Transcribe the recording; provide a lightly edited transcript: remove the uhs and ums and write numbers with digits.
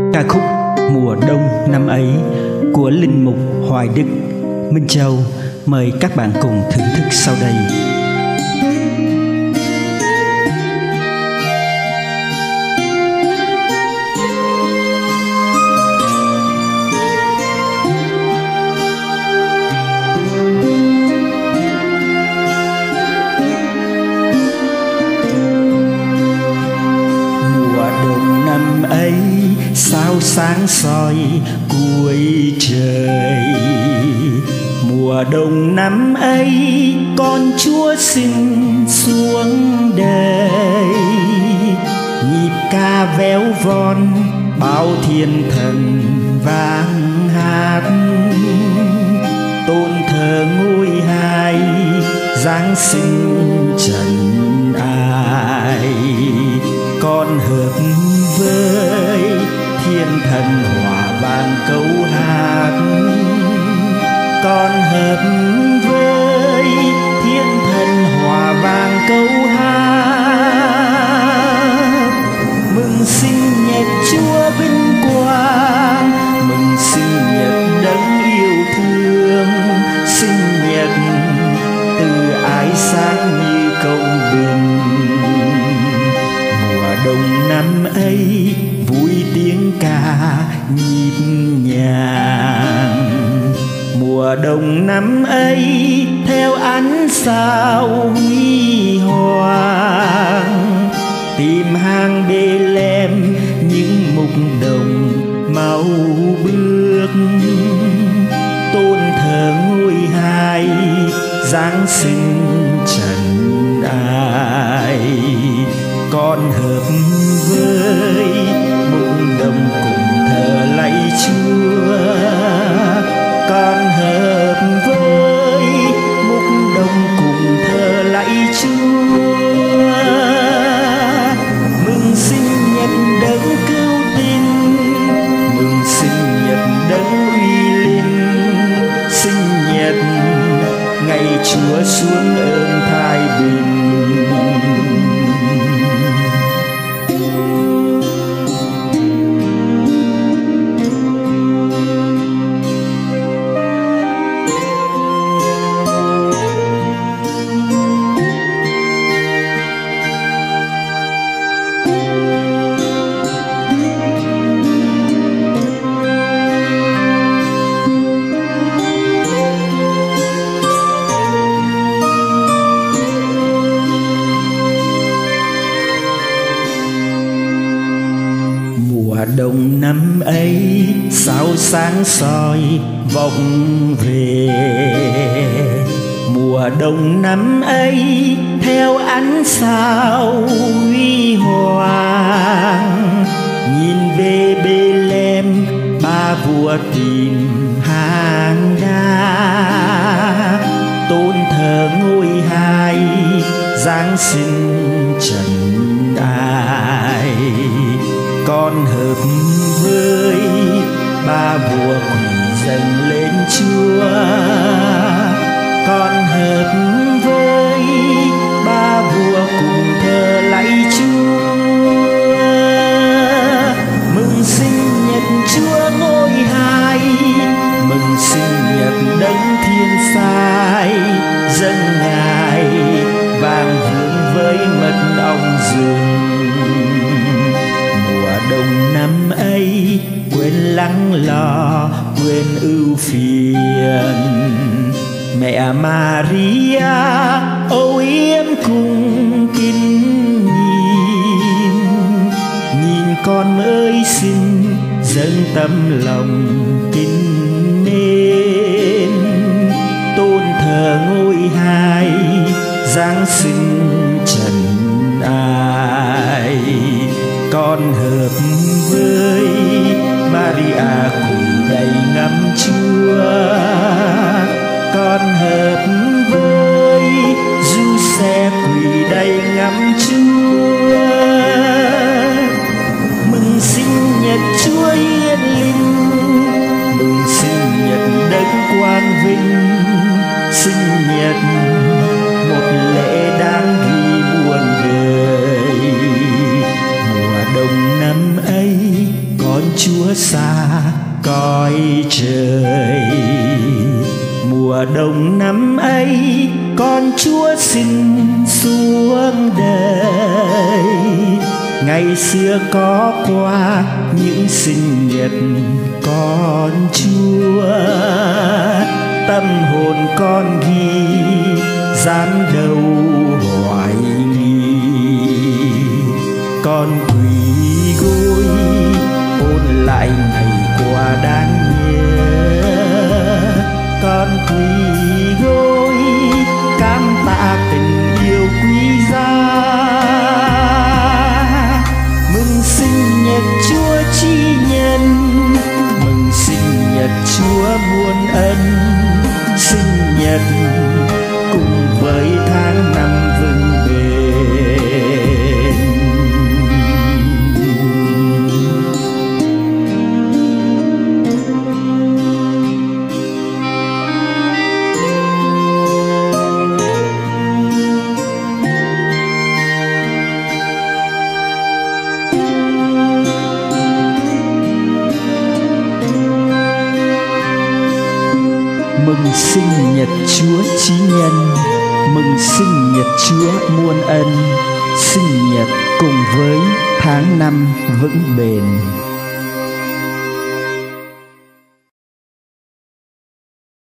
Ca khúc Mùa Đông Năm Ấy của Linh Mục Hoài Đức, Minh Châu mời các bạn cùng thưởng thức sau đây. Năm ấy sao sáng soi cuối trời, mùa đông năm ấy con Chúa sinh xuống đời. Nhịp ca véo von bao thiên thần vang hát, tôn thờ ngôi hai Giáng sinh trần ai. Con hợp với thiên thần hòa vang câu hát, con hợp với thiên thần hòa vang câu hát. Mừng sinh nhật Chúa vinh quang, mừng sinh nhật đấng yêu thương. Sinh nhật từ ái sáng như công bình, đông năm ấy vui tiếng ca nhịp nhàng. Mùa đông năm ấy theo ánh sao huy hoàng, tìm hang Bê-lem những mục đồng mau bước. Tôn thờ ngôi hai Giáng sinh trần ai. Con hợp với mục đồng cùng thờ lạy Chúa, con hợp với mục đồng cùng thờ lạy Chúa. Mừng sinh nhật đấng cứu tinh, mừng sinh nhật đấng uy linh. Sinh nhật ngày Chúa xuống ơn thái bình. Đông năm ấy sao sáng soi vọng về, mùa đông năm ấy theo ánh sao huy hoàng. Nhìn về Bê-lem ba vua tìm hang đá, tôn thờ ngôi hai Giáng sinh trần ai. Con hợp với ba vua quỳ dâng lên Chúa, con hợp với ba vua cùng thờ lạy Chúa. Mừng sinh nhật Chúa ngôi hai, mừng sinh nhật đấng thiên sai. Dâng ngài vàng vương với mật ong rừng. Đông năm ấy quên lắng lo quên ưu phiền, mẹ Maria âu yếm cùng kính nhìn. Nhìn con ơi xin dâng tấm lòng kính mến, tôn thờ ngôi hai Giáng sinh trần ai. Con hợp với Maria quỳ đầy ngắm Chúa, con hợp với Giuse quỳ đầy ngắm Chúa. Mừng sinh nhật Chúa hiền linh, mừng sinh nhật đấng quang vinh. Sinh nhật một lễ đáng ghi muôn đời. Đông năm ấy con Chúa xa cõi trời. Mùa đông năm ấy con Chúa sinh xuống đời. Ngày xưa có qua những sinh nhật con Chúa, tâm hồn con ghi dám đâu hoài nghi. Con quỳ gối ôn lại ngày qua đáng nhớ, con quỳ gối cảm tạ tình yêu quý giá. Mừng sinh nhật Chúa chi nhân, mừng sinh nhật Chúa muôn ân. Sinh nhật cùng với tháng năm vững bền. Mừng sinh nhật Chúa chí nhân, mừng sinh nhật Chúa muôn ân. Sinh nhật cùng với tháng năm vững bền.